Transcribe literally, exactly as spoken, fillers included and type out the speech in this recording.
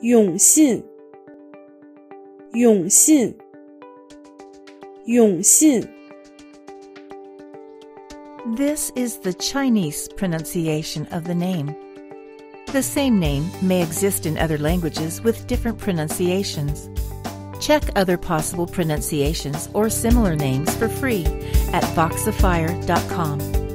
永信永信永信 This is the Chinese pronunciation of the name. The same name may exist in other languages with different pronunciations. Check other possible pronunciations or similar names for free at voxifier dot com.